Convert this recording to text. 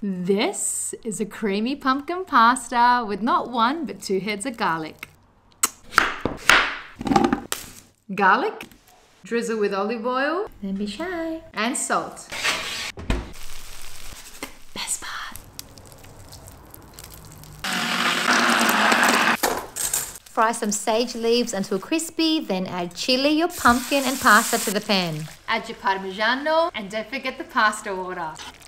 This is a creamy pumpkin pasta with not one but 2 heads of garlic. Garlic, drizzle with olive oil, Don't be shy. and salt. Best part. Fry some sage leaves until crispy, then add chili, your pumpkin and pasta to the pan. Add your parmigiano and don't forget the pasta water.